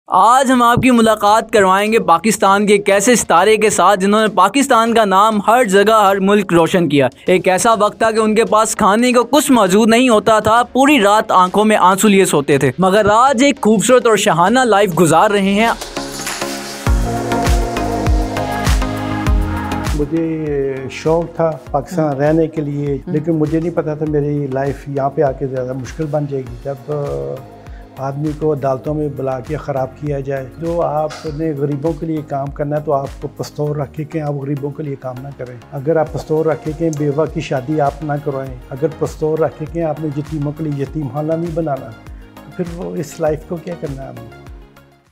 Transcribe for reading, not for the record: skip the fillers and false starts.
आज हम आपकी मुलाकात करवाएंगे पाकिस्तान के एक ऐसे सितारे के साथ जिन्होंने पाकिस्तान का नाम हर जगह हर मुल्क रोशन किया। एक ऐसा वक्त था कि उनके पास खाने को कुछ मौजूद नहीं होता था, पूरी रात आंखों में आंसू लिए सोते थे, मगर आज एक खूबसूरत और शहाना लाइफ गुजार रहे हैं। मुझे शौक़ था पाकिस्तान रहने के लिए, लेकिन मुझे नहीं पता था मेरी लाइफ यहाँ पे आके ज़्यादा मुश्किल बन जाएगी। जब आदमी को अदालतों में बुला के ख़राब किया जाए, जो आपने गरीबों के लिए काम करना है तो आपको पस्तौर रखे कि आप गरीबों के लिए काम ना करें। अगर आप पस्तौर रखे कि बेवा की शादी आप ना करवाएं, अगर पस्तौर रखे कि आपने यतीमों के लिए यतीम खाना नहीं बनाना, तो फिर वो इस लाइफ को क्या करना है आपने।